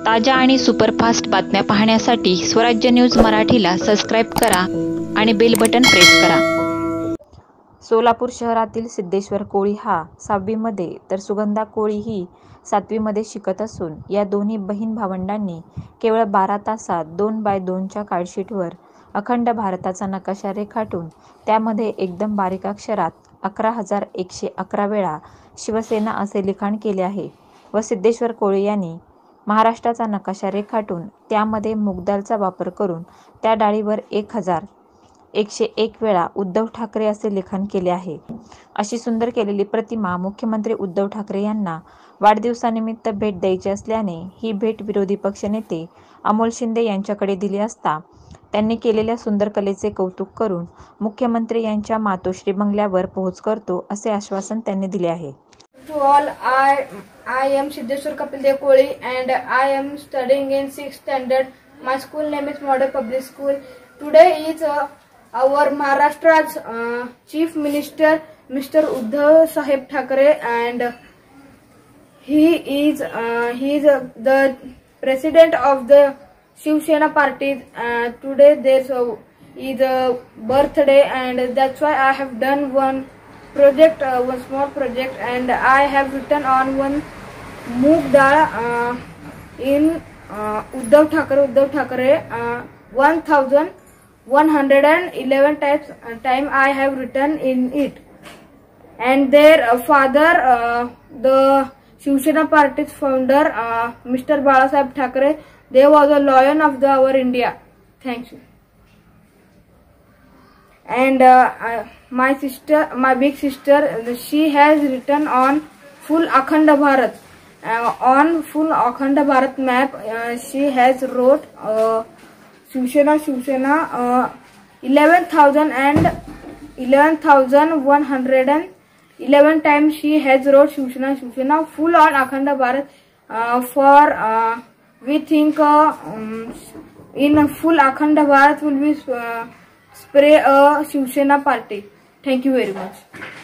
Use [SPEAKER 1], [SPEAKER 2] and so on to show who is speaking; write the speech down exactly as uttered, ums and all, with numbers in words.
[SPEAKER 1] ताज्या आणि सुपरफास्ट बातम्या पाहण्यासाठी स्वराज्य न्यूज मराठीला सबस्क्राईब करा आणि बेल बटन प्रेस करा। सोलापूर शहरातील सिद्धेश्वर कोळी हा सहावीमध्ये तर सुगंधा कोळी ही सातवीमध्ये शिकत असून या दोन्ही बहीण भावंडांनी केवळ बारा तासात दोन बाय दोनच्या कार्डशीटवर अखंड भारताचा नकाशा रेखाटून त्यामध्ये एकदम बारीक अक्षरात अकरा हजार एकशे अकरा वेळा शिवसेना असे लिखाण केले आहे व सिद्धेश्वर कोळी यांनी महाराष्ट्राचा नकाशा रेखाटून त्यामध्ये मूगदालचा वापर करून त्या डाळीवर एक हजार एकशे एक वेळा उद्धव ठाकरे असे लिखाण केले आहे। अशी सुंदर केलेली प्रतिमा मुख्यमंत्री उद्धव ठाकरे यांना वाढदिवसानिमित्त भेट द्यायची असल्याने ही भेट विरोधी पक्षनेते अमोल शिंदे यांच्याकडे दिली असता त्यांनी केलेल्या सुंदर कलेचे कौतुक करून मुख्यमंत्री यांच्या मातोश्री बंगल्यावर पोहोच करतो असे आश्वासन त्यांनी दिले आहे।
[SPEAKER 2] To all, I I am Siddheshwar Kapildev Koli and I am studying in sixth standard. My school name is Model Public School. Today is uh, our Maharashtra's uh, Chief Minister Mister Uddhav Sahib Thackeray and he is uh, he is uh, the president of the Shiv Sena party. Uh, today there's uh, is a birthday and that's why I have done one project, uh, one small project, and I have written on one moong dal uh, in uh, Uddhav Thackeray. Uddhav Thackeray uh, one thousand one hundred eleven times uh, time I have written in it, and their uh, father, uh, the Shiv Sena party's founder, uh, Mister Balasaheb Thackeray, they was a lion of the our India. Thank you. And uh, uh, my sister, my big sister, she has written on full Akhand Bharat. Uh, on full Akhand Bharat map, uh, she has wrote uh, Shiv Sena, Shiv Sena, uh, eleven thousand and eleven thousand one hundred and eleven times she has wrote Shiv Sena, Shiv Sena full on Akhand Bharat. Uh, for uh, we think uh, um, in full Akhand Bharat will be uh, spray a Shiv Sena party. Thank you very much.